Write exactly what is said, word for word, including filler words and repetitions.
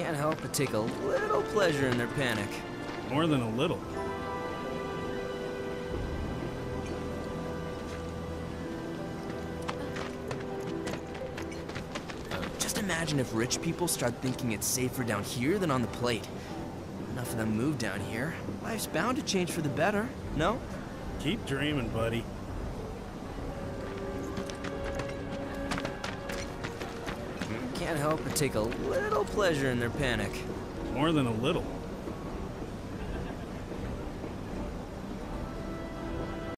Can't help but take a little pleasure in their panic. More than a little. Just imagine if rich people start thinking it's safer down here than on the plate. Enough of them move down here. Life's bound to change for the better, no? Keep dreaming, buddy. Can't help but take a little pleasure in their panic. More than a little.